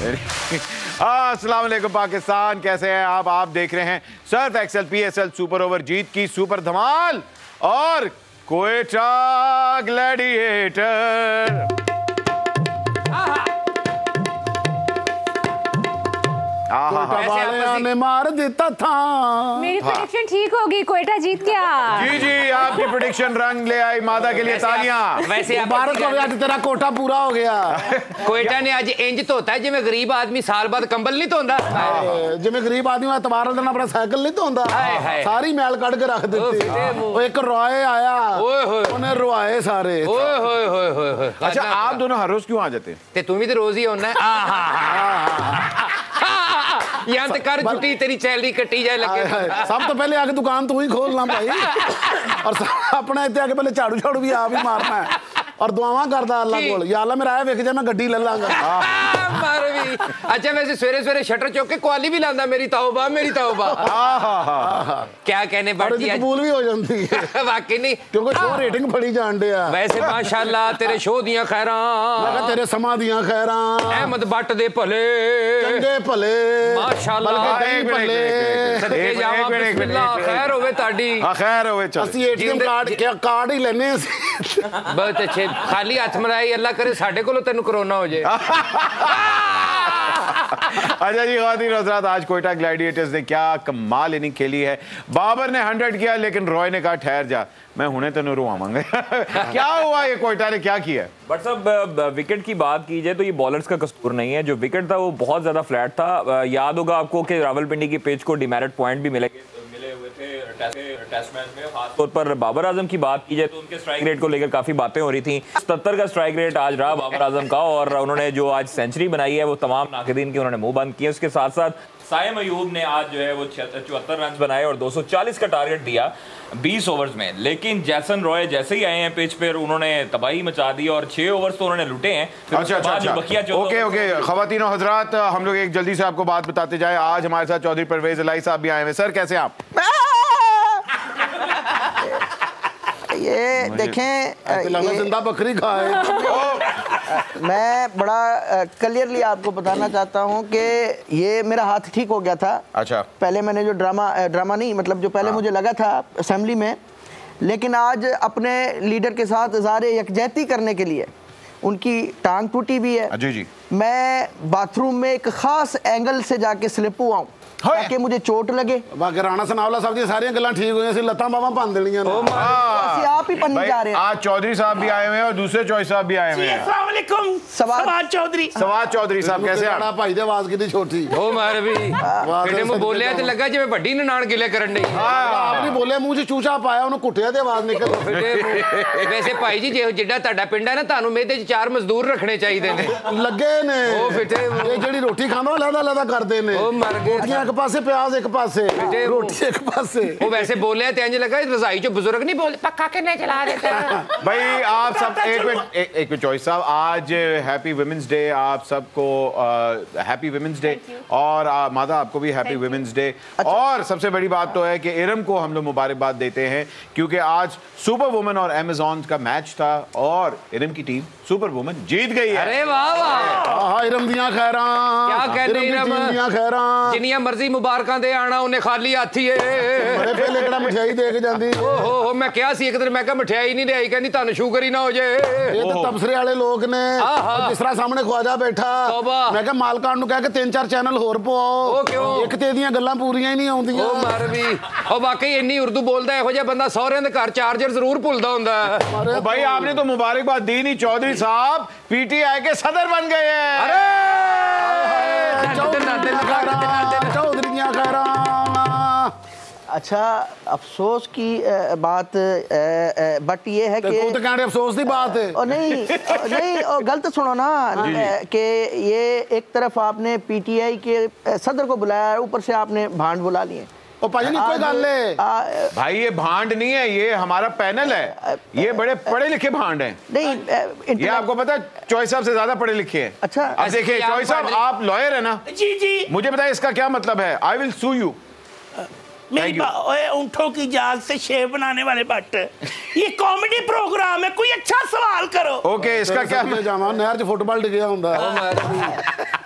अस्सलाम वालेकुम पाकिस्तान, कैसे हैं आप देख रहे हैं Surf Excel PSL super over जीत की सुपर धमाल और क्वेटा ग्लैडिएटर। ने मार देता था। मेरी प्रेडिक्शन ठीक होगी, क्वेटा जीत गया। जी जी, आपकी प्रेडिक्शन रंग ले आई। मादा के लिए तालियां। वैसे भारत को आज तेरा कोटा पूरा हो गया। क्वेटा ने आज इंज धोता है जिवें गरीब आदमी साल बाद कंबल नहीं धोंदा, जिवें गरीब आदमी एतवार दिन अपना साइकिल नहीं धोंदा, सारी मैल कढ़ के रख देती। एक रॉय आया, उन्हें रुआए सारे। अच्छा, आप दोनों हर रोज क्यों आ जाते हैं? तू भी तो रोज ही होना है। यहाँ तक कर छुट्टी तेरी सैलरी कटी जाए लगे। सब तो पहले आके दुकान तू ही खोलना भाई, और अपने इतने आके पहले झाड़ू झाड़ू भी आप ही मारना है और दुआवां करदा अल्लाह कोल, या अल्लाह मेरा विक जाए मैं गड्डी ले लांगा। अच्छा, वैसे सवेरे सवेरे शटर चौक के क्वाली भी लांदा। मेरी तौबा, मेरी तौबा। क्या कहने बढ़ती है, कबूल भी हो जाती है। वाकई नहीं, क्योंकि शो रेटिंग बड़ी जान दे। वैसे माशाल्लाह तेरे शो दियां खैरां, तेरे समा दियां खैरां, अहमद बट दे भले चंगे भले माशाल्लाह सदके जावां। बिस्मिल्लाह, खैर होवे ताड़ी। खैर होवे। चल ਅਸੀਂ ATM कार्ड ही लेने बहुत अच्छे। खाली हाथ मराई, अल्लाह करे साडे कोलों तेनू कोरोना हो जाए। अच्छा जी, ख़वातीन और हज़रात, आज क्वेटा ग्लैडिएटर्स ने क्या कमाल इनिंग खेली है। बाबर ने 100 किया, लेकिन रॉय ने कहा ठहर जा, मैं हुने तेन रुआवांगे। क्या हुआ, ये क्वेटा ने क्या किया? बट सब विकेट की बात की जाए तो ये बॉलर्स का कसूर नहीं है। जो विकेट था वो बहुत ज्यादा फ्लैट था। याद होगा आपको कि रावलपिंडी की पिच को डिमेरिट पॉइंट भी मिले हुए थे टेस्ट मैच में। खासतौर पर बाबर आजम की बात की जाए तो उनके स्ट्राइक रेट को लेकर काफी बातें हो रही थी। 77 का स्ट्राइक रेट आज रहा बाबर आजम का, और उन्होंने जो आज सेंचुरी बनाई है वो तमाम नाक़िदीन की उन्होंने मुंह बंद किए। उसके साथ साथ साइम अयूब ने आज जो है वो 74 रन बनाए और 240 का टारगेट दिया 20 ओवर्स में। लेकिन जैसन रॉय जैसे ही आए हैं पिच पर, उन्होंने तबाही मचा दी और 6 ओवर्स तो उन्होंने लुटे हैं। अच्छा, ओके ख़वातीन और हज़रात, हम लोग एक जल्दी से आपको बात बताते जाए। आज हमारे साथ चौधरी परवेज इलाही साहब भी आए हैं। सर, कैसे आप? ये देखें, जिंदा बकरी खाए। मैं बड़ा क्लियरली आपको बताना चाहता हूँ कि ये मेरा हाथ ठीक हो गया था। अच्छा, पहले मैंने जो ड्रामा नहीं, मतलब जो पहले मुझे लगा था असेंबली में, लेकिन आज अपने लीडर के साथ इज़हार यकजहती करने के लिए उनकी टांग टूटी भी है। जी जी, मैं बाथरूम में एक खास एंगल से जाके स्लिप हुआ हूँ ताकि मुझे चोट लगे। बाकी राणा सनावला साहब दी सारी गल्लां ठीक हुई, लत्तां बावां भन देनियां ने। आप ही पन्नी जा रहे हैं। आज चौधरी साहब भी आए हुए हैं और दूसरे चौधरी साहब भी आए हुए हैं। अस्सलाम वालेकुम। सवाद चौधरी साहब, कैसे आप? भाई दे आवाज कितनी छोटी। ओ मार भी बेटे मुंह बोलिया ते लगा जिवें वड्डी ननाण गिले करन दी। आप नहीं बोले, मुंह च चूचा पाया, उन्होंने कुटिया ते आवाज निकल। वैसे भाई जी, जे जिड्डा ਤੁਹਾਡਾ ਪਿੰਡ ਹੈ ਨਾ, ਤੁਹਾਨੂੰ ਮੇਦੇ 'ਚ 4 ਮਜ਼ਦੂਰ ਰੱਖਣੇ ਚਾਹੀਦੇ ਨੇ। ਲੱਗੇ ਨੇ ਉਹ ਫਿੱਟੇ ਇਹ ਜਿਹੜੀ ਰੋਟੀ ਖਾਂਦਾ ਉਹ ਲਹਿਦਾ ਕਰਦੇ ਨੇ। ਉਹ ਮਰ ਗਏ। ਰੋਟੀਆਂ ਇੱਕ ਪਾਸੇ, ਪਿਆਜ਼ ਇੱਕ ਪਾਸੇ, रोटी एक पास से। वो वैसे बोले थे, इंज लगा रजाई जो बुजुर्ग नहीं बोले पक्का के नहीं चला देते। भाई आप सब एक मिनट चॉइस साहब, आज हैप्पी वुमेन्स डे आप सबको, हैप्पी वुमेन्स डे, और मादा आपको भी हैप्पी वुमेन्स डे। और सबसे बड़ी बात तो है कि इरम को हम लोग मुबारकबाद देते हैं क्योंकि आज सुपर वुमन और अमेज़न का मैच था और इरम की टीम सुपर वुमन जीत गई है। अरे वाह वाह, इरम दियां खैरां, क्या कहते हैं इरम दियां खैरां, जिन्नियां मर्जी मुबारकां दे आना, उन्हें खाली हाथी है। बड़े पहले किहड़ा मठियाई दे के जांदी। ओहो, मैं क्या सी एक दिन, मैं कहा मठियाई नहीं लियाई, कहंदी तानू शुगर ही ना हो जाए। ये तो तबसरे वाले लोग ने, जिस तरह सामने ख्वाजा बैठा, मैं कहा मालकान नु कह के 3-4 चैनल होर पवाओ, एक ते दियां गल्लां पूरीਆਂ ही नहीं आउंदियां। ओ मार भी, ओ वाकई इन्नी उर्दू बोलदा ਇਹੋ ਜਿਹਾ ਬੰਦਾ ਸਹੁਰਿਆਂ ਦੇ ਘਰ ਚਾਰਜਰ ਜ਼ਰੂਰ ਭੁੱਲਦਾ ਹੁੰਦਾ। ओ भाई, आपने तो मुबारकबाद दी नहीं। चौधरी साहब PTI के सदर बन गए हैं। अरे चौधरी दियां खैरां। अच्छा, अफसोस की बात, बट ये है कि तो कहने अफसोस की बात है। और नहीं और गलत सुनो ना कि ये एक तरफ आपने PTI के सदर को बुलाया, ऊपर से आपने भांड बुला लिए। भाई कोई गल है भाई, ये भांड नहीं है, ये हमारा पैनल है। ये बड़े पढ़े लिखे भांड हैं। नहीं, ये आपको पता है चॉइस साहब से ज्यादा पढ़े लिखे हैं। अच्छा, अब देखिए चॉइस साहब, आप लॉयर है ना? जी जी। मुझे बताइए इसका क्या मतलब है? I will sue you. मेरी ऊँटों की जाग से शेव बनाने वाले बट, ये कॉमेडी प्रोग्राम है, कोई अच्छा सवाल करो। ओके, इसका क्या? जावा नहर च फुटबॉल डिगया हुंदा।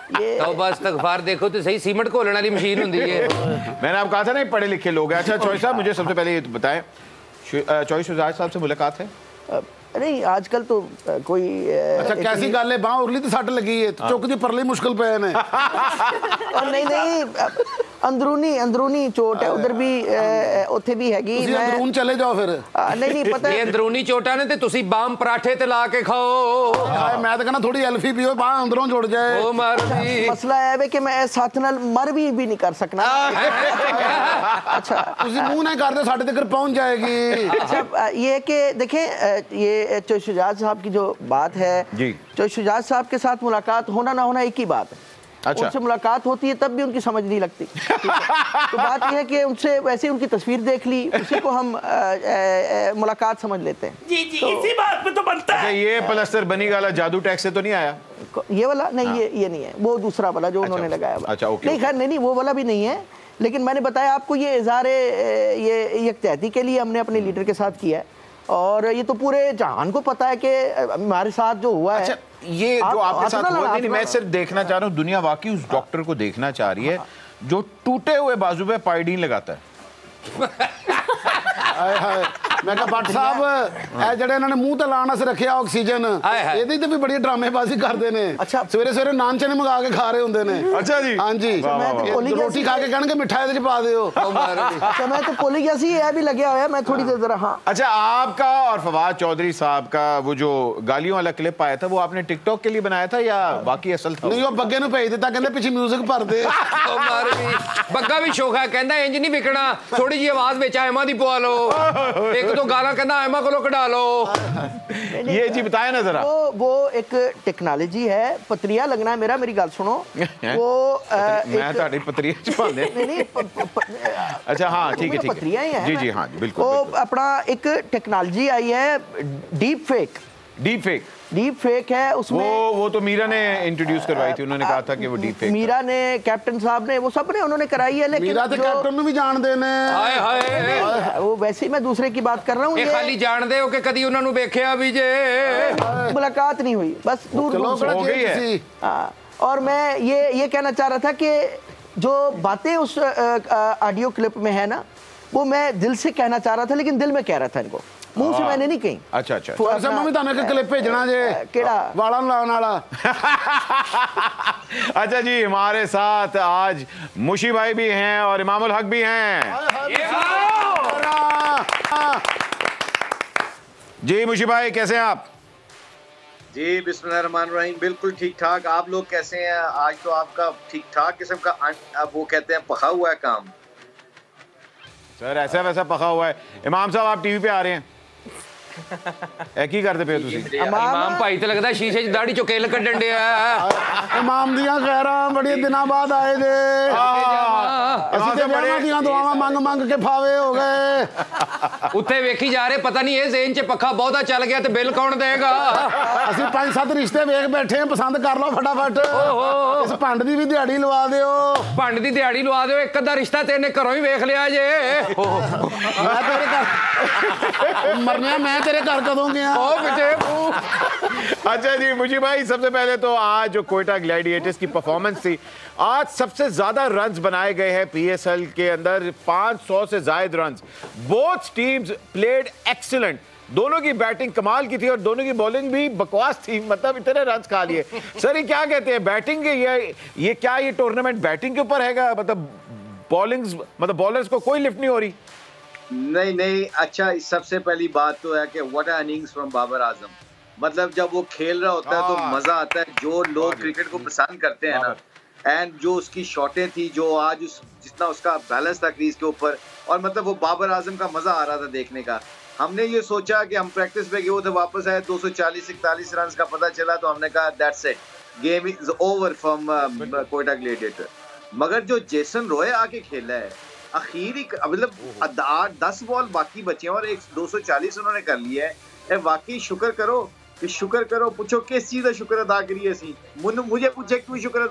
तो बस इस्तगफार देखो तो सही, सीमेंट घोलने वाली मशीन होती है। मैंने आपको कहा था ना पढ़े लिखे लोग हैं। अच्छा चॉइस साहब, मुझे सबसे पहले ये बताएं, चॉइस शुजात साहब से मुलाकात है? नहीं आजकल तो कोई अच्छा कैसी गल है, बांह उरली तो सट लगी है, चुक दी परली मुश्किल पे ने। नहीं अंदरूनी चोट है, उधर भी ਉੱਥੇ भी हैगी। अंदरून चले जाओ फिर। नहीं पता ये अंदरूनी चोटा ने ते तुसी बाम पराठे ते ला के खाओ। मैं तो कहना थोड़ी एल्फी पियो, बांह अंदरों जुड़ जाए। ओ मार दी मसला है कि मैं साथ नाल मर भी नहीं कर सकना। अच्छा तुसी मुंह ना कर दे, साडे तक पहुंच जाएगी। अच्छा ये कि देखें, ये चॉइस शुजात साहब की जो बात है जी, चॉइस शुजात साहब के साथ मुलाकात होना ना होना एक ही बात है। अच्छा। उनसे मुलाकात होती है तब भी उनकी समझ नहीं लगती। तो बात यह है कि उनसे वैसे ही उनकी तस्वीर देख ली, उसी को हम मुलाकात समझ लेते हैं। जी जी, इसी बात पे तो बनता है। ये प्लस्तर बनी वाला जादू टैक्स से तो नहीं आया? ये वाला नहीं, ये नहीं है, वो दूसरा वाला जो उन्होंने लगाया हुआ। अच्छा, ओके, नहीं खैर नहीं, वो वाला भी नहीं है, लेकिन मैंने बताया आपको ये इज़हारे ये यकजहती के लिए हमने अपने लीडर के साथ किया है, और ये तो पूरे जहान को पता है कि हमारे साथ जो हुआ है। अच्छा, ये जो आपके साथ हुआ, नहीं मैं सिर्फ देखना चाह रहा हूँ, दुनिया वाकई उस डॉक्टर को देखना चाह रही है जो टूटे हुए बाजू पे पायोडीन लगाता है। मैं कहा भट्ट साहब ए ਜਿਹੜੇ ਇਹਨਾਂ ਨੇ ਮੂੰਹ ਤੇ ਲਾਣ ਵਾਸਤੇ ਰੱਖਿਆ ਆਕਸੀਜਨ, ਇਹਦੇ ਤੇ ਵੀ ਬੜੀ ਡਰਾਮੇਬਾਜ਼ੀ ਕਰਦੇ ਨੇ। ਅੱਛਾ ਸਵੇਰੇ ਸਵੇਰੇ ਨਾਨ ਚਨੇ ਮੰਗਾ ਕੇ ਖਾ ਰਹੇ ਹੁੰਦੇ ਨੇ। अच्छा जी, ਹਾਂਜੀ ਰੋਟੀ ਖਾ ਕੇ ਕਹਿਣਗੇ ਮਿੱਠਾ ਇਹਦੇ ਚ ਪਾ ਦਿਓ। अच्छा मैं तो भूल गया सी, ये भी लगे हुआ है, मैं थोड़ी देर जरा। हाँ अच्छा, आपका और फवाद चौधरी साहब का वो जो गालियों वाला क्लिप आया था, वो आपने टिकटॉक के लिए बनाया था या बाकी असल था? नहीं, वो बग्गे ਨੂੰ ਭੇਜ ਦਿੱਤਾ, ਕਹਿੰਦੇ ਪਿੱਛੇ 뮤직 ਭਰ ਦੇ। ओ मार दी बग्गा भी शौक है, कहंदा इंज नहीं विकना, थोड़ी जी आवाज विच एमा दी पवा लो, एक दो गाना कहंदा एमा कोलों कढा लो। ये जी बताया ना जरा। वो एक टेक्नोलॉजी है, पतरिया लगना है मेरा, मेरी गल सुनो। वो मैं ਤੁਹਾਡੀ ਪਤਰੀ ਚ ਪਾਉਂਦੇ। नहीं अच्छा हाँ ठीक है, पतरिया ही है जी ना। जी हाँ जी बिल्कुल। वो अपना एक टेक्नोलॉजी आई है डीप फेक। डीप फेक है उसमें, वो तो मीरा ने इंट्रोड्यूस करवाई थी, उन्होंने कहा था कि वो डीप फेक। मीरा ने, कैप्टन साहब ने, वो सब ने उन्होंने कराई है, लेकिन मीरा तो कैप्टन ਨੂੰ ਵੀ ਜਾਣਦੇ ਨੇ। हाय हाय वो वैसे ही मैं दूसरे की बात कर रहा हूँ। ये खाली जानदे हो कि कदी उन्हां नु वेखिया भी जे? मुलाकात नहीं हुई, बस दूर दूर हो गई है। हाँ, और मैं ये कहना चाह रहा था कि जो बातें उस ऑडियो क्लिप में है ना, वो मैं दिल से कहना चाह रहा था, लेकिन दिल में कह रहा था इनको, मुंह से मैंने नहीं कही। अच्छा अच्छा, अच्छा मैं भी ਤੁਹਾਨੂੰ ਇੱਕ ਕਲਿੱਪ ਭੇਜਣਾ ਜੇ। ਕਿਹੜਾ? ਵਾਲਾਂ ਨੂੰ ਲਾਉਣ ਵਾਲਾ। अच्छा जी, हमारे साथ आज मुशी भाई भी हैं और इमामुल हक भी हैं। जी मुशी भाई, कैसे हैं आप? जी बिस्मिल्लाहिर्रहमानिर्रहीम, बिल्कुल ठीक ठाक। आप लोग कैसे हैं? आज तो आपका ठीक ठाक किस्म का वो कहते हैं पका हुआ है काम। सर ऐसा वैसा पका हुआ है। इमाम साहब आप टीवी पे आ रहे हैं, ਕੀ ਕਰਦੇ ਪਏ ਤੁਸੀਂ? इमाम भाई तो लगता शीशे च दाढ़ी चो किल कड्डन दिया। ਇਮਾਮ ਦੀਆਂ ਖੈਰਾਂ ਬੜੇ ਦਿਨਾਂ ਬਾਅਦ ਆਏ ਜੇ। ਅਸੀਂ ਤੇ ਵਿਆਹਾਂ ਦੀਆਂ ਦੁਆਵਾਂ ਮੰਗ ਮੰਗ ਕੇ ਫਾਵੇ ਹੋ ਗਏ। ਉੱਥੇ ਵੇਖੀ ਜਾ ਰਹੇ, ਪਤਾ ਨਹੀਂ ਇਹ ਜ਼ੇਨ ਚ ਪੱਖਾ ਬਹੁਤਾ ਚੱਲ ਗਿਆ ਤੇ ਬਿੱਲ ਕੌਣ ਦੇਗਾ? ਅਸੀਂ 5-7 ਰਿਸ਼ਤੇ ਵੇਖ ਬੈਠੇ ਹਾਂ, ਪਸੰਦ ਕਰ ਲਓ ਫਟਾਫਟ। ਇਸ ਭੰਡ ਦੀ ਵੀ ਦਿਹਾੜੀ ਲਵਾ ਦਿਓ। ਭੰਡ ਦੀ ਦਿਹਾੜੀ ਲਵਾ ਦਿਓ, ਇੱਕ ਅੱਧਾ ਰਿਸ਼ਤਾ ਤੇ ਇਹਨੇ ਘਰੋਂ ਹੀ ਵੇਖ ਲਿਆ ਜੇ। ਮੈਂ ਤੇਰੇ ਘਰ ਮਰਨਿਆ, ਮੈਂ तेरे घर कदों गया? अच्छा जी मुशी भाई, सबसे पहले तो आज जो कोयटा ग्लैडिएटर्स की परफॉर्मेंस थी, आज सबसे ज्यादा रन्स बनाए गए हैं पीएसएल के अंदर, 500 से ज्यादा runs. Both teams played excellent, दोनों की बैटिंग कमाल की थी और दोनों की बॉलिंग भी बकवास थी, मतलब इतने रन्स खा लिए। सर ये क्या कहते हैं, बैटिंग ये क्या ये टूर्नामेंट बैटिंग के ऊपर हैगा? मतलब बॉलर्स को कोई लिफ्ट नहीं हो रही? नहीं, अच्छा सबसे पहली बात तो है कि what are innings from Babar Azam. मतलब जब वो खेल रहा होता है तो मजा आता है। जो लोग क्रिकेट को पसंद करते हैं ना, एंड जो उसकी शॉटें थी, जो आज जितना उसका बैलेंस था क्रीज के ऊपर, और मतलब वो बाबर आजम का मजा आ रहा था देखने का। हमने ये सोचा कि हम प्रैक्टिस पे गए थे, वापस आए 240-41 रन का पता चला, तो हमने कहा that's it, game is over from Quetta gladiator. मगर जो जेसन रॉय आके खेला है आखिरी, मतलब 8-10 बॉल बाकी बचे और 240 उन्होंने कर लिया है। वाकई शुक्र करो, पूछो किस चीज का शुक्र अदा करिए सी? मुझे पूछे क्यों शुक्र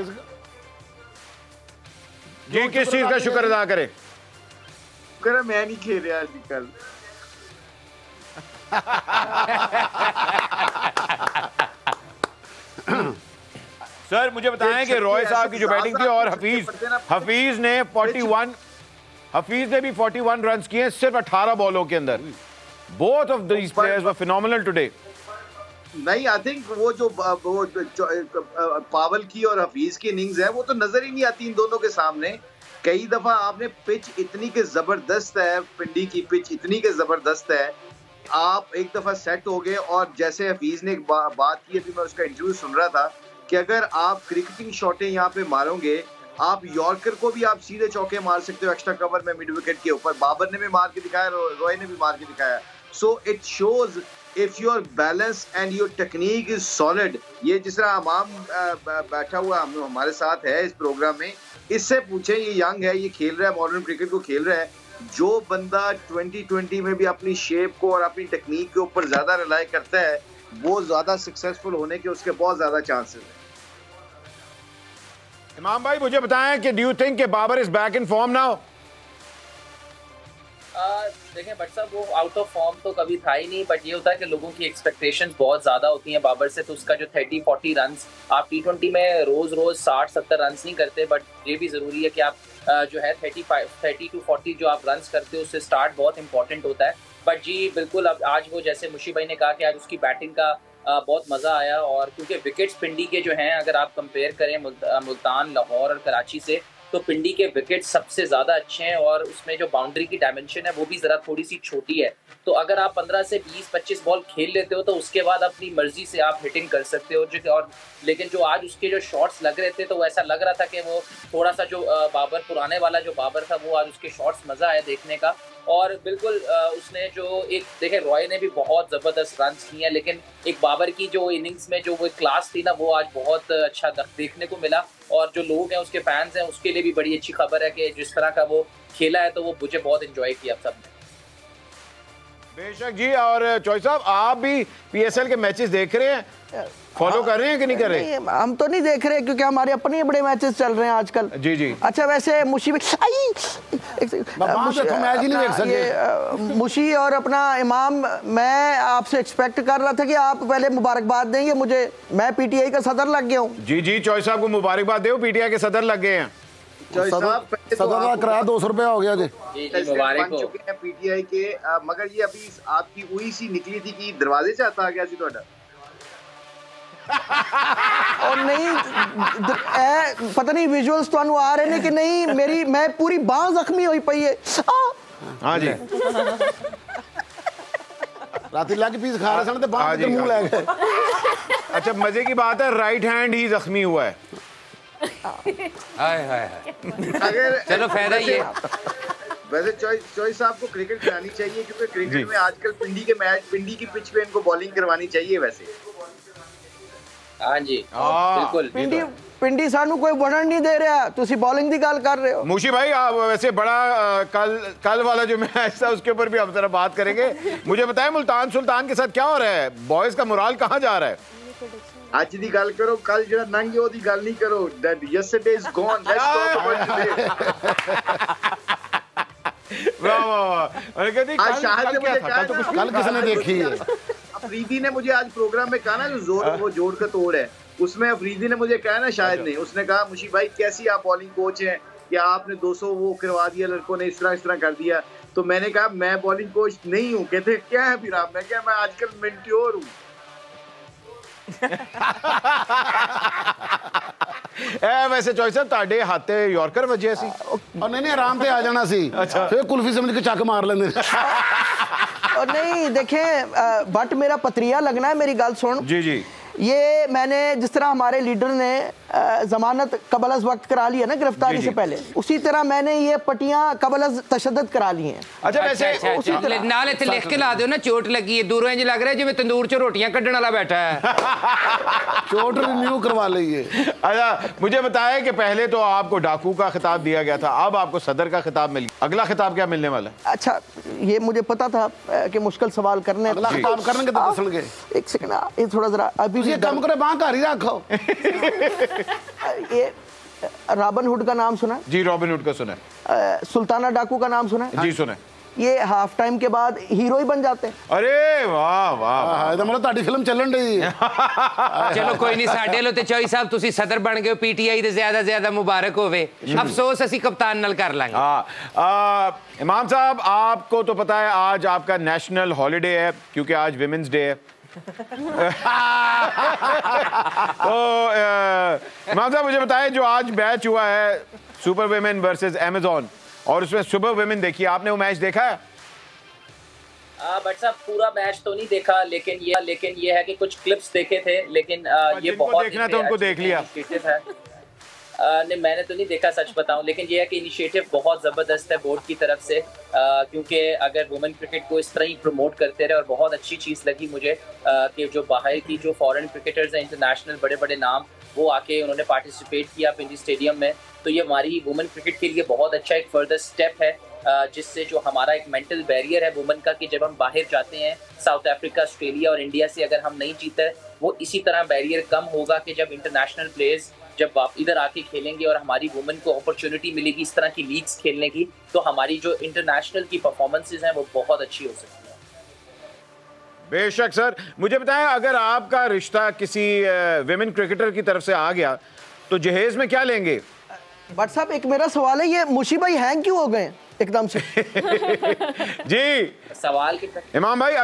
जी, किस चीज का शुक्र अदा करे? शुक्र है मैं नहीं खेल रहा आजकल। सर मुझे बताएं कि रॉय साहब की जो बैटिंग थी और हफीज ने 41, हफीज ने भी 41 रन किए सिर्फ 18 बॉलों के अंदर। Both of these players were phenomenal today. नहीं, आई थिंक वो पावल की और हफीज की इनिंग्स है वो तो नजर ही नहीं आती इन दोनों के सामने। कई दफा आपने पिच इतनी के जबरदस्त है, पिंडी की पिच इतनी के जबरदस्त है, आप एक दफा सेट हो गए। और जैसे हफीज ने एक बात की, अभी मैं उसका इंटरव्यू सुन रहा था कि अगर आप क्रिकेटिंग शॉटें यहाँ पे मारोगे, आप यॉर्कर को भी आप सीधे चौके मार सकते हो एक्स्ट्रा कवर में मिड विकेट के ऊपर। बाबर ने भी मार के दिखाया, रॉय ने भी मार के दिखाया। So it shows if your balance and your technique is solid. ये जिस तरह इमाम बैठा हुआ हमारे साथ है इस प्रोग्राम में, इससे पूछे, ये यंग है, ये खेल रहा है, मॉडर्न क्रिकेट को खेल रहा है। जो बंदा 2020 में भी अपनी शेप को और अपनी टेक्निक के ऊपर ज्यादा रिलाई करता है, वो ज्यादा सक्सेसफुल होने के उसके बहुत ज्यादा चांसेस हैं। इमाम भाई मुझे बताएं कि डू यू थिंक कि Babar is back in form now? देखें बट साहब, वो आउट ऑफ फॉर्म तो कभी था ही नहीं, बट ये होता है कि लोगों की एक्सपेक्टेशंस बहुत ज़्यादा होती हैं बाबर से। तो उसका जो 30-40 रन्स आप T20 में रोज़ 60-70 रन्स नहीं करते, बट ये भी ज़रूरी है कि आप जो है 30 to 40 जो आप रन्स करते हो उससे स्टार्ट बहुत इंपॉर्टेंट होता है। बट जी बिल्कुल, अब आज वो जैसे मुशी भाई ने कहा कि आज उसकी बैटिंग का बहुत मज़ा आया। और क्योंकि विकेट्स पिंडी के जो हैं, अगर आप कंपेयर करें मुल्तान, लाहौर और कराची से, तो पिंडी के विकेट सबसे ज़्यादा अच्छे हैं और उसमें जो बाउंड्री की डायमेंशन है वो भी ज़रा थोड़ी सी छोटी है। तो अगर आप 15 से 20-25 बॉल खेल लेते हो तो उसके बाद अपनी मर्जी से आप हिटिंग कर सकते हो। और लेकिन जो आज उसके जो शॉट्स लग रहे थे, तो वो ऐसा लग रहा था कि वो थोड़ा सा जो बाबर, पुराने वाला जो बाबर था, वो आज उसके शॉट्स मज़ा आया देखने का। और बिल्कुल उसने जो एक देखे, रॉय ने भी बहुत ज़बरदस्त रन किए हैं, लेकिन एक बाबर की जो इनिंग्स में जो वो क्लास थी ना, वो आज बहुत अच्छा देखने को मिला। और जो लोग हैं, उसके फैंस हैं, उसके लिए भी बड़ी अच्छी खबर है कि जिस तरह का वो खेला है, तो वो मुझे बहुत एंजॉय किया सब ने। बेशक जी। और चौई साहब, आप भी PSL के मैचेस देख रहे हैं, फॉलो कर रहे हैं कि नहीं कर रहे? हम तो नहीं देख रहे क्योंकि हमारे अपने बड़े मैचेस चल रहे हैं आजकल। जी जी। अच्छा, वैसे मुशी मुशी और अपना इमाम, मैं आपसे एक्सपेक्ट कर रहा था कि आप पहले मुबारकबाद देंगे मुझे। मैं PTI का सदर लग गया हूँ। जी जी, चौई साहब को मुबारकबाद दो, PTI के सदर लग गए हैं। सदर का किराया 200 रुपया हो गया जी। बन चुके हैं PTI के, मगर ये अभी आपकी हुई सी निकली थी कि दरवाजे से आता गया सी ਤੁਹਾਡਾ। और नहीं पता नहीं विजुअल्स तो आ रहे हैं कि नहीं, मेरी मैं पूरी बांह जख्मी हुई पई है। हाँ जी। राती लग पीस खा रहे सन ते बांह के मुंह ले गए। अच्छा, मजे की बात है, राइट हैंड ही जख्मी हुआ है। हाय हाय अगर चलो फायदा ये। वैसे चॉइस साहब को क्रिकेट खिलानी चाहिए, क्योंकि क्रिकेट में आजकल पिंडी के मैच, पिंडी की पिच पे इनको बॉलिंग करवानी चाहिए वैसे। हाँ जी बिल्कुल। पिंडी सानू कोई वर्णन नहीं दे रहा, तुसी बॉलिंग की गल कर रहे हो। मुशी भाई, आप वैसे बड़ा कल वाला जो मैच था उसके ऊपर भी हम जरा बात करेंगे। मुझे बताएं, मुल्तान सुल्तान के साथ क्या हो रहा है? बॉयज का मोराल कहाँ जा रहा है? आज दी गल करो, कल जो नंगे ओदी गल नहीं करो। That yesterday is gone, let's talk about today। वाह वाह वाह। कल किसने देखी है? अफरीदी ने मुझे आज प्रोग्राम में कहा ना, जो वो जोड़ का तोड़ है, उसमें अफरीदी ने मुझे कहा ना, शायद नहीं, उसने कहा मुशी भाई कैसी आप बॉलिंग कोच हैं कि आपने 200 वो करवा दिया लड़कों ने, इस तरह कर दिया। तो मैंने कहा मैं बॉलिंग कोच नहीं हूँ। कहते क्या है फिर आप? मैं क्या, मैं आजकल मेंट्योर हूँ। वैसे चॉइस है ਤੁਹਾਡੇ ਹੱਥੇ ਯਾਰਕਰ ਵੱਜਿਆ ਸੀ? और नहीं आराम से आ जाना सी। अच्छा, फिर कुल्फी समझ के चक मार लेंगे। और नहीं देखें, बट मेरा पत्रिया लगना है, मेरी गल सुन। जी जी। ये मैंने जिस तरह हमारे लीडर ने जमानत कबल अज़ वक्त करा ली है ना गिरफ्तारी से पहले, उसी तरह मैंने ये पटियां कबल अज़ तशद्दुद करा ली हैं। अच्छा, वैसे उसी तरह नाल इत्थे लिख के ला दो ना, चोट लगी है। दूरों इंज लग रहा है जिवें तंदूर च रोटियां कड्ढण वाला बैठा है। चोट रिन्यू करवा लीजिए। अच्छा, मुझे बताया कि पहले तो आपको डाकू का खिताब दिया गया था, अब आपको सदर का खिताब मिल गया। अगला खिताब क्या मिलने वाला है? अच्छा, ये मुझे पता था कि मुश्किल सवाल करने। अगला खिताब करने के तो दसणगे। एक सेकंड, ये थोड़ा जरा अभी ये काम करे, बांह घर ही रखो। ये रॉबिन हुड का नाम सुना? जी, रॉबिन हुड का सुना है। सुल्ताना डाकू का नाम सुना है? जी सुना है। ये हाफ टाइम के बाद हीरो ही बन जाते हैं। अरे वाह वाह, तो मतलब ਤੁਹਾਡੀ ਫਿਲਮ ਚੱਲਣ ਢਈ चलो कोई नहीं, साडे लो ते चौई साहब तुसी सदर बन गए पीटीआई दे ज्यादा मुबारक होवे। अफसोस असी कप्तान नाल कर लांगे। इमाम साहब आपको तो पता है आज आपका नेशनल हॉलिडे है क्योंकि आज विमेंस डे है। तो इमाम साहब मुझे बताएं, जो आज मैच हुआ है सुपर विमेन वर्सेस अमेज़न, और उसमें सुपर विमेन देखी, आपने वो मैच देखा है? बट साहब पूरा मैच तो नहीं देखा, लेकिन ये है कि कुछ क्लिप्स देखे थे, लेकिन ये बहुत देखना था उनको देख लिया है। नहीं मैंने तो नहीं देखा सच बताऊं, लेकिन ये है कि इनिशिएटिव बहुत ज़बरदस्त है बोर्ड की तरफ से, क्योंकि अगर वुमेन क्रिकेट को इस तरह ही प्रमोट करते रहे। और बहुत अच्छी चीज़ लगी मुझे कि जो बाहर की जो फॉरेन क्रिकेटर्स हैं इंटरनेशनल बड़े बड़े नाम, वो आके उन्होंने पार्टिसिपेट किया पिंडी स्टेडियम में। तो ये हमारी वुमेन क्रिकेट के लिए बहुत अच्छा एक फर्दर स्टेप है, जिससे जो हमारा एक मेंटल बैरियर है वुमेन का कि जब हम बाहर जाते हैं साउथ अफ्रीका, ऑस्ट्रेलिया और इंडिया से अगर हम नहीं जीते, वो इसी तरह बैरियर कम होगा कि जब इंटरनेशनल प्लेयर्स जब आप इधर आके खेलेंगे और हमारी वुमेन को अपॉर्चुनिटी मिलेगी इस तरह की लीग्स खेलने की, तो हमारी जो इंटरनेशनल की परफॉर्मेंसेज हैं वो बहुत अच्छी हो सकती है। बेशक सर, मुझे बताएं अगर आपका रिश्ता किसी विमेन क्रिकेटर की तरफ से आ गया तो जहेज में क्या लेंगे? बट साहब एक मेरा सवाल है, ये मुशी भाई हैंग क्यों हो गए एकदम से? जी सवाल के इमाम भाई,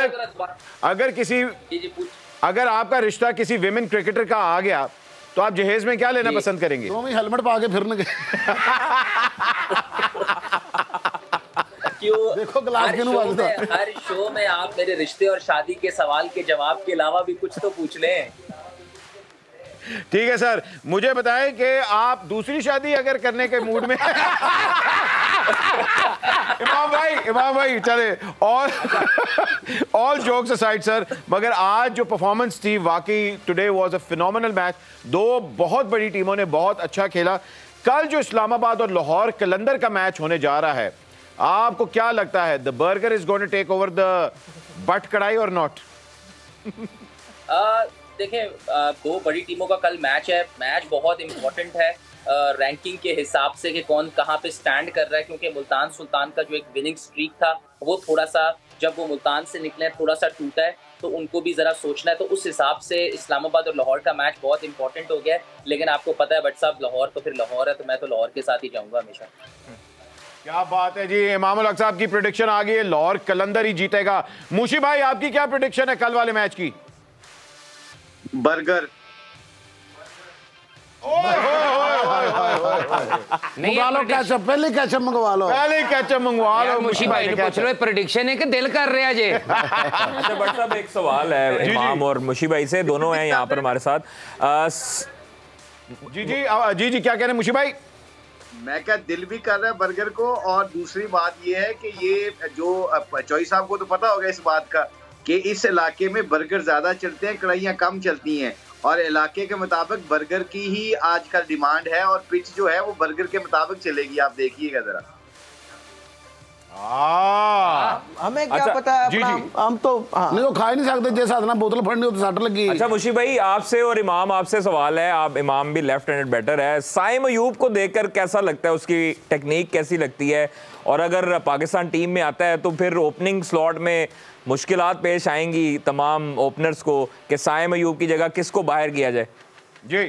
अगर आपका रिश्ता किसी विमेन क्रिकेटर का आ गया तो आप जहेज में क्या लेना पसंद करेंगे? तो हेलमेट पा के फिरने क्यों देखो ग्लास के हर शो में आप मेरे रिश्ते और शादी के सवाल के जवाब के अलावा भी कुछ तो पूछ लें। ठीक है सर, मुझे बताएं कि आप दूसरी शादी अगर करने के मूड में इमाम भाई चले, ऑल जोक्स असाइड सर, मगर आज जो परफॉर्मेंस थी वाकई today was a phenomenal match. दो बहुत बड़ी टीमों ने बहुत अच्छा खेला। कल जो इस्लामाबाद और लाहौर कलंदर का मैच होने जा रहा है, आपको क्या लगता है, the burger is going to take over the but karahi और नॉट? देखें, दो बड़ी टीमों का कल मैच है। मैच बहुत इम्पोर्टेंट है रैंकिंग के हिसाब से कि कौन कहाँ पे स्टैंड कर रहा है, क्योंकि मुल्तान सुल्तान का जो एक विनिंग स्ट्रीक था वो थोड़ा सा, जब वो मुल्तान से निकले थोड़ा सा टूटा है, तो उनको भी ज़रा सोचना है। तो उस हिसाब से इस्लामाबाद और लाहौर का मैच बहुत इंपॉर्टेंट हो गया है। लेकिन आपको पता है बट साहब, लाहौर तो फिर लाहौर है, तो मैं तो लाहौर के साथ ही जाऊँगा हमेशा। क्या बात है जी, इमामुल हक साहब की प्रेडिक्शन आ गई है, लाहौर कलंदर ही जीतेगा। मुशी भाई आपकी क्या प्रेडिक्शन है कल वाले मैच की? बर्गर। मंगवा लो केचप, पहले केचप मंगवा लो, मुशी भाई ने पूछ लो, प्रेडिक्शन है कि दिल कर रहे हैं जी। अच्छा बट साहब एक सवाल है इमाम और मुशी भाई से, दोनों हैं यहाँ पर हमारे साथ। जी क्या कह रहे हैं मुशी भाई? मैं क्या दिल भी कर रहा है बर्गर को, और दूसरी बात ये है कि ये जो चौई साहब को तो पता होगा इस बात का कि इस इलाके में बर्गर ज्यादा चलते हैं, कढ़ाइयाँ कम चलती हैं, और इलाके के मुताबिक बर्गर की ही आजकल डिमांड है, और पिच जो है वो बर्गर के मुताबिक चलेगी। आप देखिएगा जरा। हमें क्या पता है हम तो नहीं तो खा ही नहीं सकते, जैसे साधना बोतल फड़नी हो तो सट लगी। अच्छा मुशी भाई आपसे और इमाम आपसे सवाल है, आप इमाम भी लेफ्ट हैंडेड बैटर है, साइम अयूब को देखकर कैसा लगता है, उसकी टेक्निक कैसी लगती है, और अगर पाकिस्तान टीम में आता है तो फिर ओपनिंग स्लॉट में मुश्किलात पेश आएंगी तमाम ओपनर्स को कि साइम अयूब की जगह किसको बाहर किया जाए? जी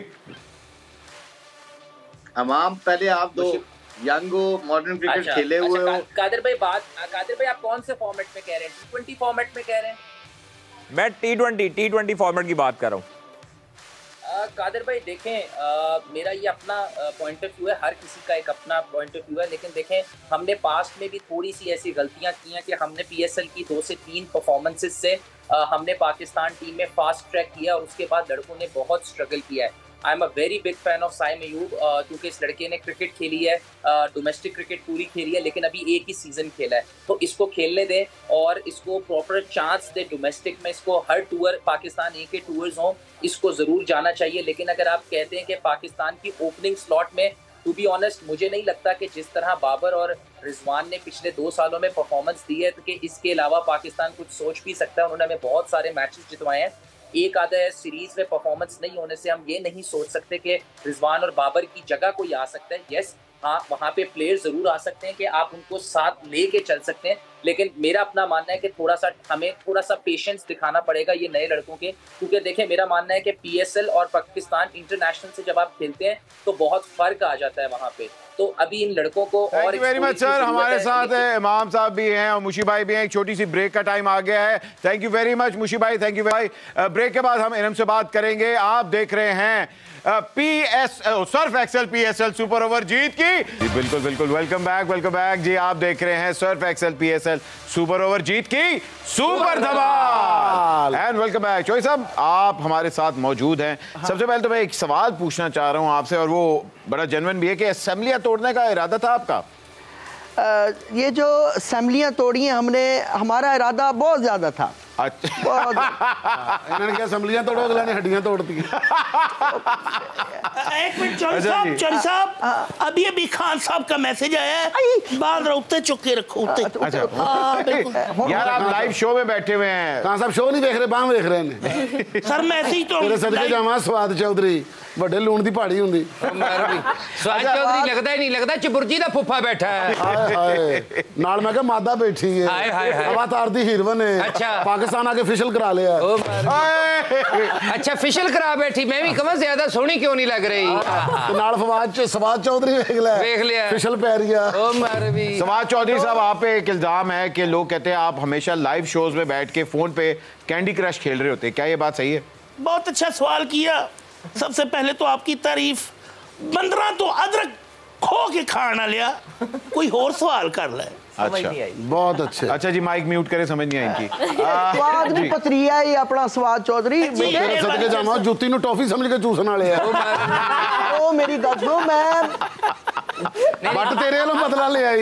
इमाम, पहले आप दो यंग हो, मॉडर्न क्रिकेट खेले हुए हो। कादिर भाई आप कौन से फॉर्मेट में कह रहे हैं? T20 फॉर्मेट में कह रहे हैं? मैं T20 फॉर्मेट की बात कर रहा हूँ। कादिर भाई देखें, मेरा ये अपना पॉइंट ऑफ व्यू है, हर किसी का एक अपना पॉइंट ऑफ व्यू है, लेकिन देखें हमने पास्ट में भी थोड़ी सी ऐसी गलतियां की हैं कि हमने PSL की 2 से 3 परफॉर्मेंसेस से हमने पाकिस्तान टीम में फास्ट ट्रैक किया, और उसके बाद लड़कों ने बहुत स्ट्रगल किया है। I am a very big fan of Saim Ayub, क्योंकि इस लड़के ने क्रिकेट खेली है, डोमेस्टिक क्रिकेट पूरी खेली है, लेकिन अभी एक ही सीज़न खेला है, तो इसको खेलने दें और इसको प्रॉपर चांस दे। डोमेस्टिक में इसको हर टूर, पाकिस्तान ए के टूर्स हों, इसको ज़रूर जाना चाहिए। लेकिन अगर आप कहते हैं कि पाकिस्तान की ओपनिंग स्लॉट में, टू बी ऑनेस्ट मुझे नहीं लगता कि जिस तरह बाबर और रिजवान ने पिछले 2 सालों में परफॉर्मेंस दी है, तो कि इसके अलावा पाकिस्तान कुछ सोच भी सकता है। उन्होंने हमें बहुत सारे मैचेस जितवाए हैं, एक आधा सीरीज में परफॉर्मेंस नहीं होने से हम ये नहीं सोच सकते कि रिजवान और बाबर की जगह कोई आ सकता है। यस, हाँ वहाँ पे प्लेयर्स जरूर आ सकते हैं कि आप उनको साथ लेके चल सकते हैं, लेकिन मेरा अपना मानना है कि हमें थोड़ा सा पेशेंस दिखाना पड़ेगा ये नए लड़कों के, क्योंकि देखिए मेरा मानना है कि PSL और पाकिस्तान इंटरनेशनल से जब आप खेलते हैं तो बहुत फर्क आ जाता है वहाँ पे। तो अभी इन लड़कों को और वेरी मच सर, हमारे साथ है इमाम साहब भी हैं और मुशी भाई भी हैं। एक छोटी सी ब्रेक का टाइम आ गया है। Thank you very much Mushi भाई, थैंक यू भाई। ब्रेक के बाद हम इनम से बात करेंगे। आप देख रहे हैं Surf Excel PSL super over जीत की जी। बिल्कुल बिल्कुल, वेलकम बैक जी। आप देख रहे हैं Surf Excel PSL super over जीत की सुपर धमाल एंड वेलकम बैक। चोई साहब आप हमारे साथ मौजूद हैं। सबसे पहले तो मैं एक सवाल पूछना चाह रहा हूं आपसे, और वो बड़ा जेन्युइन भी है कि असेंबलियां तोड़ने का इरादा था आपका? ये जो असेंबलियां तोड़ी हैं हमने, हमारा इरादा बहुत ज्यादा था। अच्छा इन्होंने क्या असेंबलियां तोड़ो, अगला ने हड्डियां तोड़ दी। एक मिनट चौधरी साहब, अभी खान साहब का मैसेज आया है, बाल रौते चुके रखो। अच्छा यार आप लाइव शो में बैठे हुए हैं। खान साहब शो नहीं देख रहे, बाम देख रहे हैं सर। मैसेज तो तेरे सदके जावा स्वाद चौधरी ਵੱਡੇ ਲੂਣ ਦੀ ਪਹਾੜੀ ਹੁੰਦੀ। ਸਵਾਦ ਚੌਧਰੀ ਲੱਗਦਾ ਹੀ ਨਹੀਂ, ਲੱਗਦਾ ਚਬੁਰਜੀ ਦਾ ਫੁੱਫਾ ਬੈਠਾ ਹੈ। ਹਾਏ ਹਾਏ ਨਾਲ ਮੈਂ ਕਿਹਾ ਮਾਦਾ ਬੈਠੀ ਹੈ। ਹਾਏ ਹਾਏ ਹਾਏ ਅਵਤਾਰ ਦੀ ਹੀਰੋਇਨ ਹੈ। ਅੱਛਾ ਪਾਕਿਸਤਾਨ ਆ ਕੇ ਫਿਸ਼ਲ ਕਰਾ ਲਿਆ। अच्छा फिशल करा बैठी, मैं भी कमा ज्यादा सोहनी क्यों नहीं लग रही। ਤੇ ਨਾਲ ਸਵਾਦ ਚੌਧਰੀ ਵੇਖ लिया ਫਿਸ਼ਲ ਪੈ ਰਹੀ ਆ। ओ मरवी सवाद चौधरी साहब आप पे एक इल्जाम है कि लोग कहते हैं आप हमेशा लाइव शोज में बैठ के फोन पे कैंडी क्रश खेल रहे होते हैं, क्या ये बात सही है? बहुत अच्छा सवाल किया। सबसे पहले तो आपकी तारीफ, बंदरा तो अदरक खो के खाना लिया, कोई और सवाल कर ले। अच्छा बहुत अच्छे। अच्छा जी माइक म्यूट करे, समझ नहीं आई इनकी। स्वाद नहीं पतरिया ही अपना स्वाद चौधरी। तेरे सदके जावा जुत्ती नु टॉफी समझ के चूसन वाले आ। ओ मेरी गल सुनो, मैं बट तेरे वालों बदला ले आई।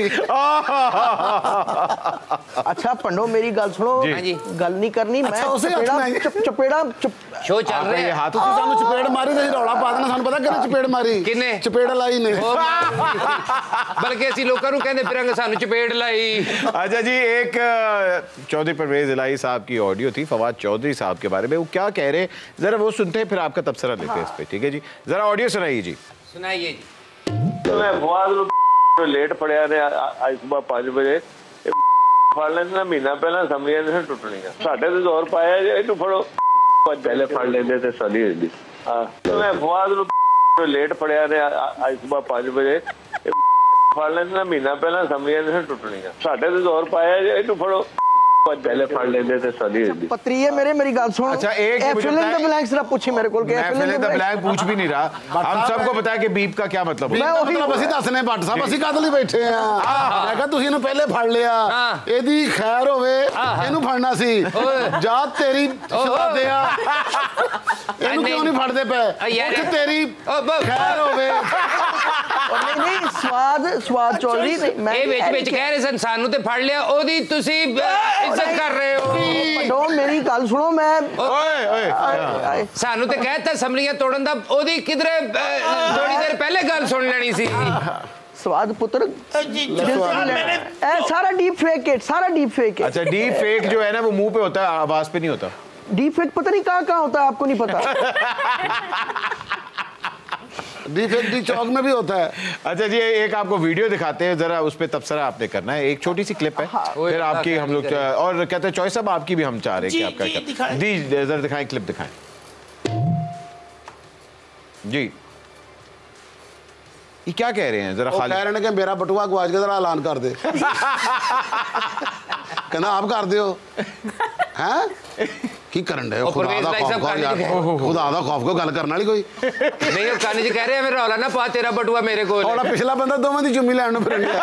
अच्छा पंडो मेरी गल सुनो, गल नहीं करनी। मैं चपेड़ा शो चल रहे हैं, हाथों से सानू चपेड़ मारी ते रौला पा देना। सानू पता किने चपेड़ मारी? किने चपेड़ लाई ने। बल्कि ਅਸੀਂ ਲੋਕਾਂ ਨੂੰ ਕਹਿੰਦੇ ਫਿਰਾਂਗੇ ਸਾਨੂੰ ਚਪੇੜ ਲਾਈ। अच्छा जी एक चौधरी परवेज इलाही साहब की ऑडियो थी फवाद चौधरी साहब के बारे में, वो क्या कह रहे जरा वो सुनते हैं, फिर आपका तबसरा लेते हैं इस पे। ठीक है जी, जरा ऑडियो सुनाइए जी। सुनाइए जी। मैं फवाद लेट पड़िया ने आज सुबह 5 बजे फड़ लेना, महीना पहला असैम्बलियां ने टुटनी साडे ते दौर पाया इनू फड़ो, पहले फड़ लेंदे ते सली होंदी। मैं फवाद लेट पड़िया ने आज सुबह 5 बजे फड़ लेना, महीना पहला असैम्बलियां ने टुटनी साडे ते दौर पाया इनू फड़ो, पहले फड़ लेंदे ते सली होंदी। पत्रिये मेरी गल सुन। अच्छा एक फिल इन द ब्लैंक्स जरा पूछी मेरे को। मैं फिल इन द ब्लैंक पूछ भी नहीं रहा, हम सबको पता है कि बीप का क्या मतलब है। मैं मतलब ਅਸੀਂ ਦੱਸਨੇ ਭੱਟ ਸਾਹਿਬ ਅਸੀਂ ਕਾਹਦੇ ਲਈ ਬੈਠੇ ਆ। ਮੈਂ ਕਿਹਾ ਤੁਸੀਂ ਇਹਨੂੰ ਪਹਿਲੇ ਫੜ ਲਿਆ, ਇਹਦੀ ਖੈਰ ਹੋਵੇ, ਇਹਨੂੰ ਫੜਨਾ ਸੀ। ਜਾ ਤੇਰੀ ਸ਼ਵਾਦੇ ਆ, ਇਹਨੂੰ ਕਿਉਂ ਨਹੀਂ ਫੜਦੇ ਪਏ? ਉੱਥੇ ਤੇਰੀ ਖੈਰ ਹੋਵੇ। नहीं स्वाद चौधरी मैं ਇਹ ਵਿੱਚ ਕਹਿ ਰਹੇ ਸਨ ਸਾਨੂੰ ਤੇ ਫੜ ਲਿਆ, ਉਹਦੀ ਤੁਸੀਂ ਇੱਜ਼ਤ ਕਰ ਰਹੇ ਹੋ। मेरी गल सुनो, मैं ओए ਸਾਨੂੰ ਤੇ ਕਹਿਤਾ ਅਸੈਂਬਲੀਆਂ ਤੋੜਨ ਦਾ, ਉਹਦੀ ਕਿਧਰੇ ਥੋੜੀ ਦੇਰ ਪਹਿਲੇ ਗੱਲ ਸੁਣ ਲੈਣੀ ਸੀ। स्वाद पुत्र सारा डीप फेक है, सारा डीप फेक है। अच्छा डीप फेक जो है ना वो मुंह पे होता है, आवाज पे नहीं होता। डीप फेक पता नहीं कहाँ होता है, आपको नहीं पता। डी फेक डी चौक में भी होता है। अच्छा जी एक आपको वीडियो दिखाते हैं, जरा उस पे तबसरा आपने करना है। एक छोटी सी क्लिप है, फिर आपकी हम लोग और कहते हैं चॉइस साहब आपकी भी हम चाह रहे हैं कि आपका दी जरा दिखाएं, क्लिप दिखाएं जी। ये क्या कह रहे हैं? जरा कह रहे हैं कि मेरा बटुआ गवाच के जरा ऐलान कर दे। कहना आप कर दो हैं की करन दे। खुदा दा खौफ यार, खुदा दा खौफ को गल करने वाली कोई नहीं। वो कानी जी कह रहे हैं मेरा रौला ना पा, तेरा बटुआ मेरे को। और पिछला बंदा दोवां दी जुम्मी लैन फिरन गया।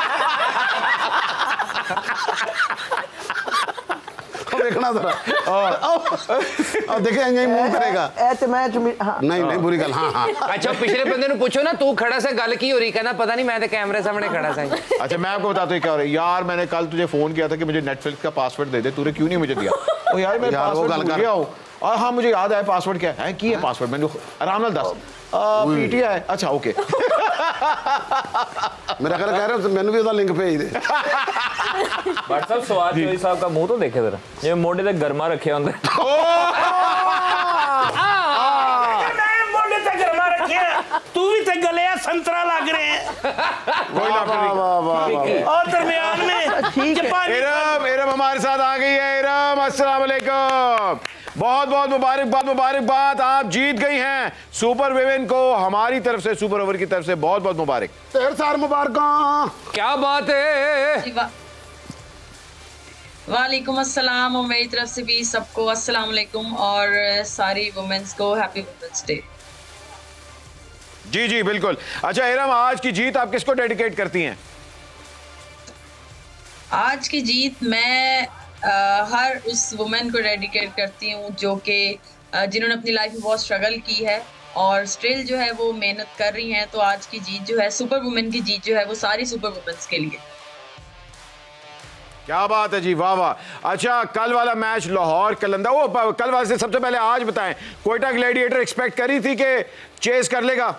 देखना जरा और देखे यही मुंह करेगा ऐसे मैं नहीं बुरी गल। हाँ हाँ अच्छा पिछले बंदे ने पूछो ना तू खड़ा से गल की हो रही, कहना पता नहीं मैं तो कैमरे सामने खड़ा सा। अच्छा मैं आपको बताता हूँ क्या हो रहा है यार, मैंने कल तुझे फोन किया था कि मुझे नेटफ्लिक्स का पासवर्ड दे दे, तूने क्यों नहीं मुझे दिया? ओ यार मैं पासवर्ड भूल गया हूँ। और हाँ मुझे याद आया पासवर्ड क्या है की है पासवर्ड, मैंने आराम नाल दस पीटीआई। अच्छा ओके मेरा ख्याल कह रहे हो मैंने भी उसका लिंक भेज दे। बट साहब स्वाद चौधरी साहब का मुंह तो देखे जरा, ये मोटे ते गरमा रखे होंगे। मोटे ते गरमा रखे, तू भी ते गले संतरा लग रहे हैं। और दरमियान में इरम हमारे साथ आ गई है। इरम अस्सलाम वालेकुम, बहुत बहुत मुबारकबाद, आप जीत गई हैं सुपर विमेन को। हमारी तरफ से, सुपर ओवर की तरफ से बहुत बहुत मुबारक। ढेर सार मुबारक। क्या बात है। वालेकुम अस्सलाम और मेरी तरफ से भी सबको अस्सलाम वालेकुम और सारी वुमेन्स को हैप्पी वुमेन्स डे। जी जी बिल्कुल। अच्छा इरम, आज की जीत आप किसको डेडिकेट करती हैं? आज की जीत मैं हर उस वुमेन को डेडिकेट करती हूँ जो कि जिन्होंने अपनी लाइफ में बहुत स्ट्रगल की है और स्टिल जो है वो मेहनत कर रही हैं। तो आज की जीत जो है, सुपर वुमेन की जीत जो है, वो सारी सुपर वुमेन्स के लिए। क्या बात है जी, वाह वाह। अच्छा, कल वाला मैच लाहौर कलंदा, वो कल वाले से सबसे पहले आज बताएं, कोयटा ग्लैडिएटर एक्सपेक्ट करी थी कि चेस कर लेगा?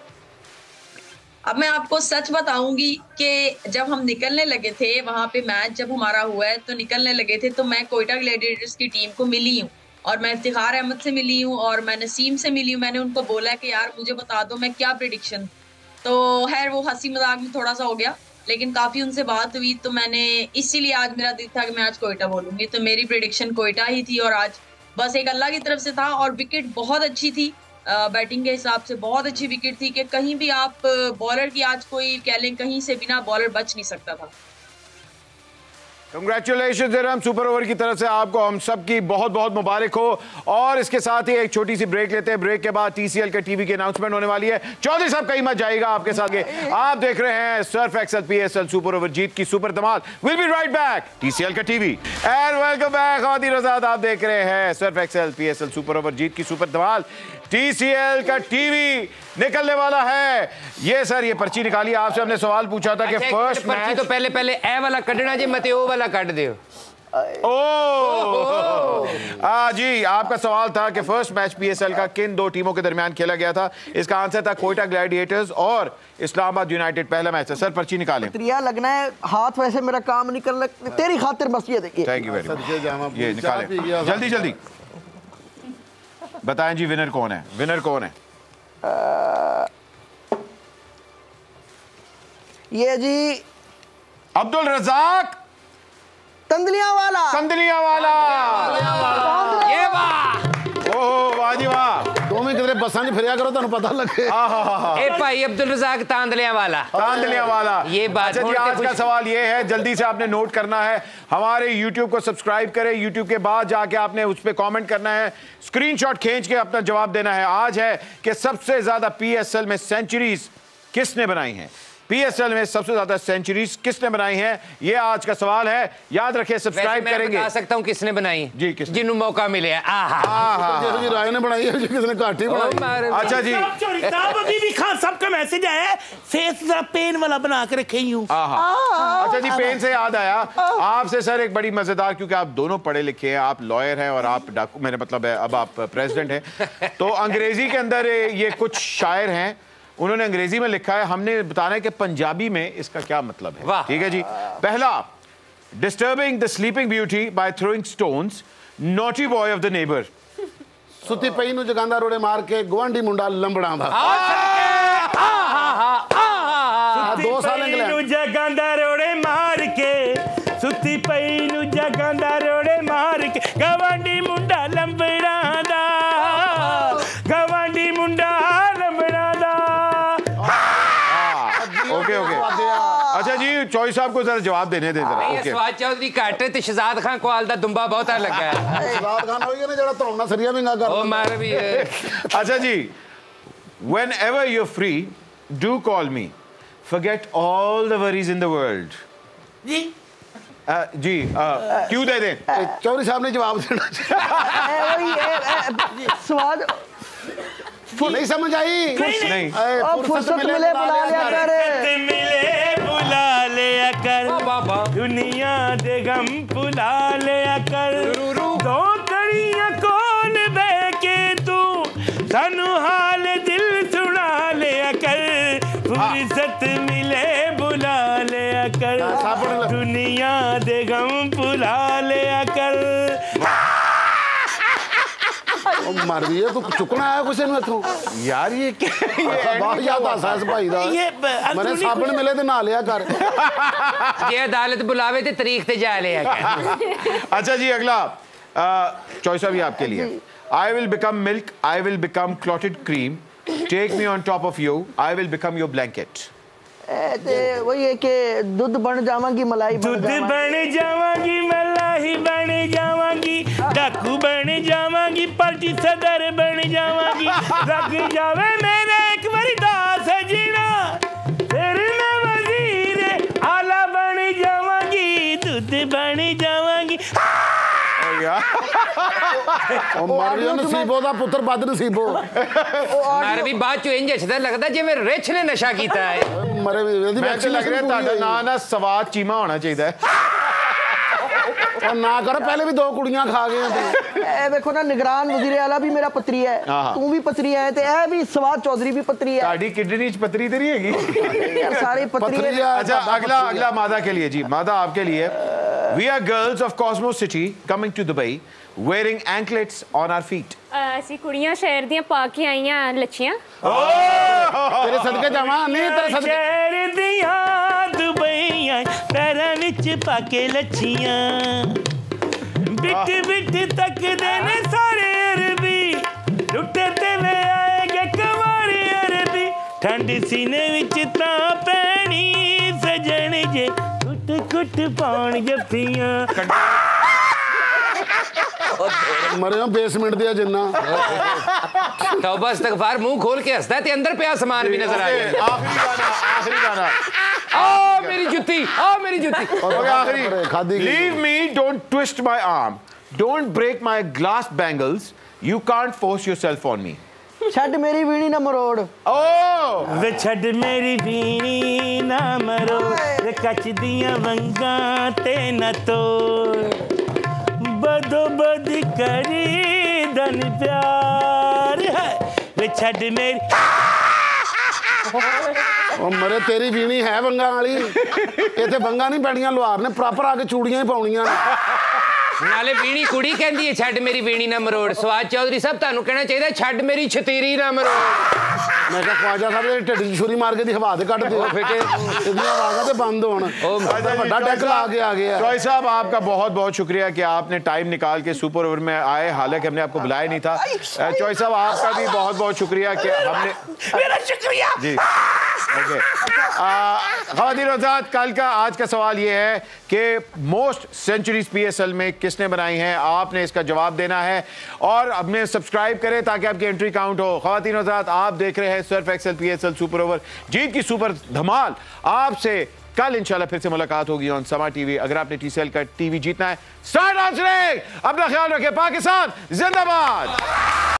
अब मैं आपको सच बताऊंगी कि जब हम निकलने लगे थे वहां पे, मैच जब हमारा हुआ है तो निकलने लगे थे, तो मैं कोयटा ग्लैडिएटर्स की टीम को मिली हूँ और मैं इफ्तिखार अहमद से मिली हूँ और मैं नसीम से मिली हूँ। मैंने उनको बोला कि यार मुझे बता दो मैं क्या प्रेडिक्शन, तो खैर वो हंसी मजाक में थोड़ा सा हो गया, लेकिन काफी उनसे बात हुई तो मैंने, इसीलिए आज मेरा दिल था कि मैं आज कोयटा बोलूंगी। तो मेरी प्रेडिक्शन कोयटा ही थी और आज बस एक अल्लाह की तरफ से था। और विकेट बहुत अच्छी थी, बैटिंग के हिसाब से बहुत अच्छी विकेट थी कि कहीं भी आप बॉलर की आज कोई कह लें, कहीं से बिना बॉलर बच नहीं सकता था। कंग्रेचुलेशन इरम, सुपर ओवर की तरफ से आपको हम सब की बहुत बहुत मुबारक हो। और इसके साथ ही एक छोटी सी ब्रेक लेते हैं। ब्रेक के बाद टीसीएल के टीवी की अनाउंसमेंट होने वाली है। चौधरी साहब कहीं मत जाएगा, आपके साथ आप देख रहे हैं Surf Excel PSL super over जीत की सुपर धमाल। Will be right back, TCL का टीवी एंड वेलकम बैक। खातिन आजाद, आप देख रहे हैं Surf Excel PSL super over जीत की सुपर धमाल। टीसीएल का टीवी निकलने वाला है। ये सर, ये पर्ची निकाली, आपसे हमने सवाल पूछा था कि फर्स्ट पर्ची तो पहले ए वाला कटना जी, मत ओ वाला काट दियो। जी, आपका सवाल था कि फर्स्ट मैच पीएसएल का किन दो टीमों के दरमियान खेला गया था। इसका आंसर था कोयटा ग्लैडिएटर्स और इस्लामाबाद यूनाइटेड। पहला मैच है। सर पर्ची निकालें। त्रिया लगना है, हाथ वैसे मेरा काम निकल, तेरी खातिर बस ये देखिए। Thank you very much. ये निकालें जल्दी जल्दी, बताएं जी विनर कौन है? विनर कौन है? ये जी अब्दुल रजाक तंदलिया वाला। ये वाह, ओह वाह जी वाह। तुम ही किधरे बसा नहीं फिरिया करो, तुम पता लगे। ए भाई अब्दुल रजाक तांदलिया वाला। ये बात। अच्छा जी, आज का सवाल ये है, जल्दी से आपने नोट करना है। हमारे YouTube को सब्सक्राइब करें, YouTube के बाद जाके आपने उस पर कमेंट करना है, स्क्रीनशॉट खींच के अपना जवाब देना है। आज है कि सबसे ज्यादा पीएसएल में सेंचुरीज किसने बनाई हैं? पीएसएल में सबसे ज्यादा सेंचुरीज किसने बनाई हैं? ये आज का सवाल है। याद रखिए, सब्सक्राइब करेंगे। बता सकता हूं किसने बनाई जी, जिन्होंने मौका मिले। राय ने बनाई है, किसने काटी बनाई। अच्छा जी, अभी भी खान साहब का मैसेज आया है, फेस जरा पेन वाला बना के रखे हूँ। अच्छा जी, पेन से याद आया आपसे सर एक बड़ी मजेदार, क्योंकि आप दोनों पढ़े लिखे हैं, आप लॉयर हैं और आप डाकू, मेरा मतलब है अब आप प्रेसिडेंट हैं, तो अंग्रेजी के अंदर ये कुछ शायर हैं, उन्होंने अंग्रेजी में लिखा है, हमने बताना है कि पंजाबी में इसका क्या मतलब है। ठीक है जी। पहला, disturbing the sleeping beauty by throwing stones, naughty boy of the neighbour. सुती पई नु जगांदा रोड़े मार के गवांडी मुंडा लंबड़ा दा। 2 साल इंग्लैंड जगांदा रोड़े मार के, सुती पई नु जगांदा रोड़े मार के, गवांडी मुंडा लंबड़ा दा, गवांडी मुंडा लंबड़ा दा। Okay okay. अच्छा जी, चौधरी साहब को जरा जवाब देने दे जरा। ओके। स्वाद चौधरी काटे ते शहजाद खान को आलदा दुम्बा बहुत लगा है। शहजाद खान होई ने जड़ा तोड़ना सरिया विंगा कर। ओ मार भी है। अच्छा जी, whenever you're free, do call me. Forget all the worries in the world. जी जी, क्यों दे दें? चौधरी साहब ने जवाब देना। स्वाद नहीं समझ आई। नहीं, फुर्सत मिले बुला लिया कर, दुनिया दे गम भुला लिया कर, दो कड़ियां खोल दे के तू सानू हाल दिल सुना लिया कर, फुर्सत मिले बुला लिया कर, दुनिया दे गम भुला लिया कर। मर भी है तू चुकना आया किसी ने इथों यार ये बहुत ज्यादा सास भाई दा मैंने साबन मिले ते ना लिया कर ये अदालत बुलावे ते तारीख ते जा लिया कर। अच्छा जी अगला चॉइस अभी आपके लिए। I will become milk, I will become clotted cream, take me on top of you, I will become your blanket. वही है कि दूध बन जावांगी मलाई दूध बन जावांगी मलाई बन जावांगी डाकू बन जावांगी पार्टी सदर बन जावांगी रख जावे मेरे एक बारी दास जीना फिर मैं वजीर आला बन जावांगी दूध बन जावांगी। मारियो नसीबो दा पुत्र बद नसीबो मारे भी बाद चो इंज अच्छा लगदा जिवें रिच ने नशा कीता है। मरे भी मैं लग रहा है ताड़ा ना ना सवाद चीमा होना चाहिए और ना कर पहले भी 2 कुड़ियां खा गए हैं। ए देखो ना निगरान वजीर आला भी मेरा पत्री है, तू भी पत्री है ते ए भी सवाद चौधरी भी पत्री है। ताड़ी किडनी पत्री तेरी हैगी यार सारे पत्री है। अच्छा अगला मादा के लिए जी। मादा आपके लिए। We are girls of Cosmo City coming to Dubai wearing anklets on our feet. ਅਸੀਂ ਕੁੜੀਆਂ ਸ਼ਹਿਰ ਦੀਆਂ ਪਾ ਕੇ ਆਈਆਂ ਲੱਛੀਆਂ। तेरे सदके जावा नहीं तेरे सदके शहर दियां दुबईयां पैरां विच पाके लच्छियां बिट बिट तकदे ने सारे अरबी लुटे ते वे आएगे कवारे अरबी ठंड सीने विच तां पैनी सजन जे कुट कुट पाउण जफ्फियां मरे बेसमेंट दिया जिन्ना तौबा इस्तगफार मुंह खोल के हंसदा ते अंदर पे सामान भी नजर आ गया। आखिरी गाना ओ मेरी जुत्ती, ओ मेरी जुत्ती। आखिरी leave me, don't twist my arm, don't break my glass bangles, you can't force yourself on me. छड़ मेरी वीणी ना मरोड़ ओ वे छड़ मेरी वीणी ना मरोड़ वे कच दियां वंगां ते ना तोड़ बदो बद करी धन प्यार है वे छड़ मेरी ओ मरे तेरी वीणी है वंगा वाली इथे वंगा नहीं पैणियां लोहार ने प्रॉपर आके चूड़ियां ही पाउणियां नाले वीणी कुड़ी कहंदी है छड़ मेरी वीणी ना मरोड़। स्वाद चौधरी साहब तानू कहना चाहिए छड़ मेरी छतीरी ना मरोड़। मैं कहा ख्वाजा साहब ने ढिड छुरी मार के दी हवा दे कट दे इतनी आवाज़ ते बंद होण बड़ा डेक ला के आ गया। चॉइस साहब आपका बहुत बहुत शुक्रिया कि आपने टाइम निकाल के सुपर ओवर में आए, हालांकि हमने आपको बुलाया नहीं था। चॉइस साहब आपका भी बहुत बहुत शुक्रिया कि हमने मेरा शुक्रिया जी। ओके ख़वातीन और हज़रात, कल का आज का सवाल ये है कि मोस्ट सेंचुरीज पीएसएल में किसने बनाई हैं, आपने इसका जवाब देना है और अपने सब्सक्राइब करें ताकि आपकी एंट्री काउंट हो। ख़वातीन और हज़रात, आप देख रहे हैं Surf Excel PSL super over, जीत की सुपर धमाल। आपसे कल इंशाल्लाह फिर से मुलाकात होगी ऑन समा टीवी। अगर आपने टीसीएल का टीवी जीतना है, स्टार्ट आंसरिंग। अपना ख्याल रखें। पाकिस्तान जिंदाबाद।